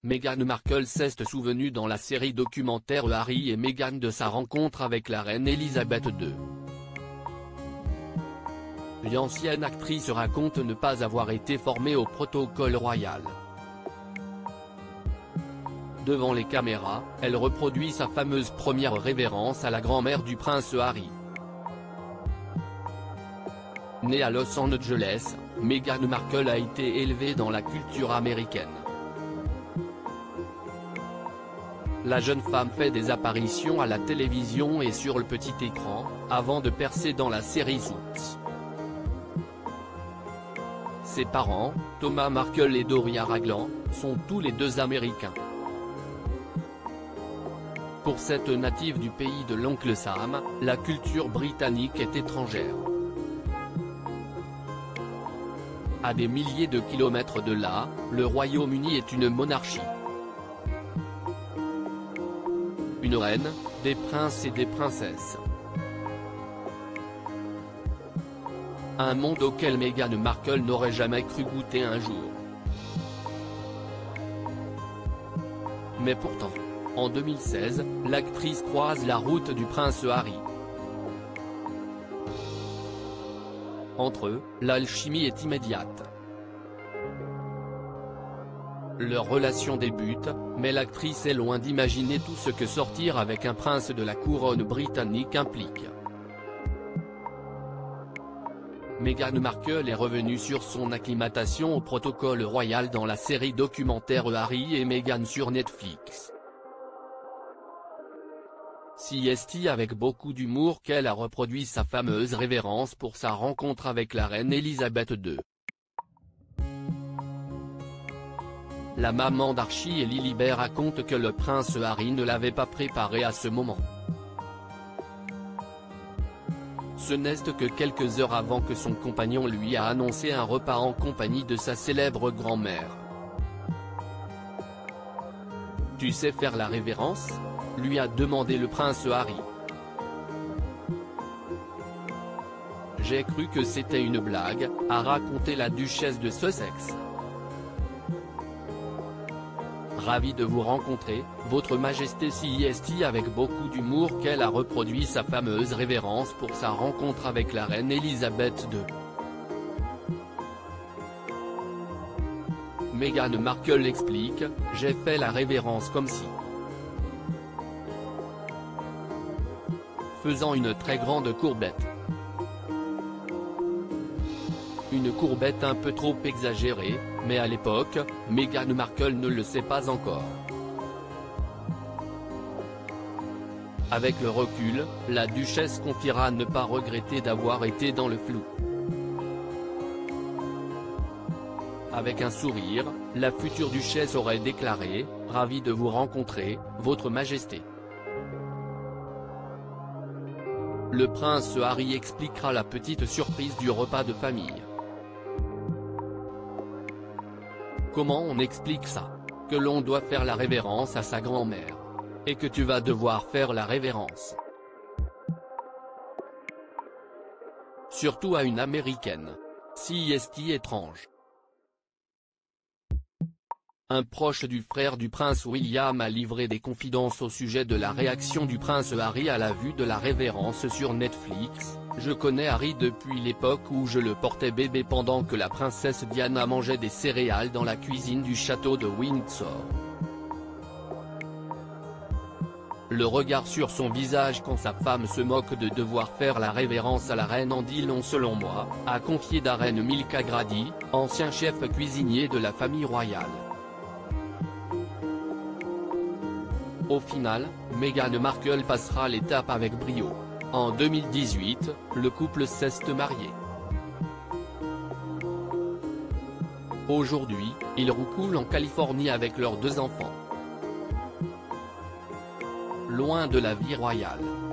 Meghan Markle s'est souvenue dans la série documentaire Harry et Meghan de sa rencontre avec la reine Elisabeth II. L'ancienne actrice raconte ne pas avoir été formée au protocole royal. Devant les caméras, elle reproduit sa fameuse première révérence à la grand-mère du prince Harry. Née à Los Angeles, Meghan Markle a été élevée dans la culture américaine. La jeune femme fait des apparitions à la télévision et sur le petit écran, avant de percer dans la série Suits. Ses parents, Thomas Markle et Doria Ragland, sont tous les deux américains. Pour cette native du pays de l'oncle Sam, la culture britannique est étrangère. À des milliers de kilomètres de là, le Royaume-Uni est une monarchie. Une reine, des princes et des princesses. Un monde auquel Meghan Markle n'aurait jamais cru goûter un jour. Mais pourtant, en 2016, l'actrice croise la route du prince Harry. Entre eux, l'alchimie est immédiate. Leur relation débute, mais l'actrice est loin d'imaginer tout ce que sortir avec un prince de la couronne britannique implique. Meghan Markle est revenue sur son acclimatation au protocole royal dans la série documentaire Harry et Meghan sur Netflix. C'est avec beaucoup d'humour qu'elle a reproduit sa fameuse révérence pour sa rencontre avec la reine Elisabeth II. La maman d'Archie et Lilibet raconte que le prince Harry ne l'avait pas préparé à ce moment. Ce n'est que quelques heures avant que son compagnon lui a annoncé un repas en compagnie de sa célèbre grand-mère. « Tu sais faire la révérence ?» lui a demandé le prince Harry. « J'ai cru que c'était une blague », a raconté la duchesse de Sussex. Ravi de vous rencontrer, votre majesté. C'est avec beaucoup d'humour qu'elle a reproduit sa fameuse révérence pour sa rencontre avec la reine Elisabeth II. Meghan Markle explique, « J'ai fait la révérence comme si. Faisant une très grande courbette. Une courbette un peu trop exagérée, mais à l'époque, Meghan Markle ne le sait pas encore. Avec le recul, la duchesse confiera ne pas regretter d'avoir été dans le flou. Avec un sourire, la future duchesse aurait déclaré, « Ravi de vous rencontrer, votre majesté ». Le prince Harry expliquera la petite surprise du repas de famille. Comment on explique ça? Que l'on doit faire la révérence à sa grand-mère. Et que tu vas devoir faire la révérence. Surtout à une américaine. C'est étrange. Un proche du frère du prince William a livré des confidences au sujet de la réaction du prince Harry à la vue de la révérence sur Netflix. « Je connais Harry depuis l'époque où je le portais bébé pendant que la princesse Diana mangeait des céréales dans la cuisine du château de Windsor. Le regard sur son visage quand sa femme se moque de devoir faire la révérence à la reine en dit long selon moi », a confié Darren Milka Grady, ancien chef cuisinier de la famille royale. Au final, Meghan Markle passera l'étape avec brio. En 2018, le couple s'est marié. Aujourd'hui, ils roucoulent en Californie avec leurs 2 enfants. Loin de la vie royale.